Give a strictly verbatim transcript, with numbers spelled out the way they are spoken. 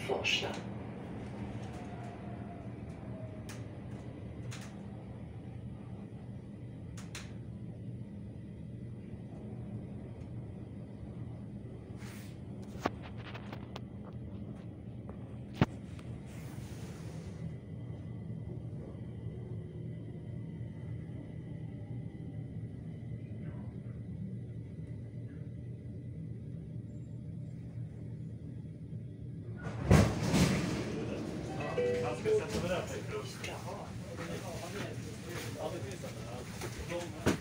Farsta. Han ska sätta mig där. Jaha. Ja, det finns det.